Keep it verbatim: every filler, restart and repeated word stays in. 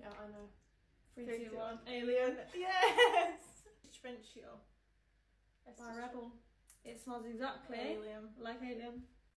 Yeah, I know. Three, Three, two, two, one. one. Alien. Yes! Trenchio. By Rebel. It smells exactly Alien. like Alien.